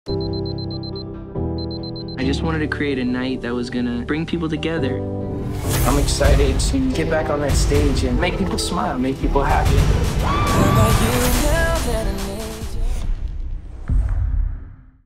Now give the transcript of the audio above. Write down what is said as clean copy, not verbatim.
I just wanted to create a night that was gonna bring people together. I'm excited to get back on that stage and make people smile, make people happy.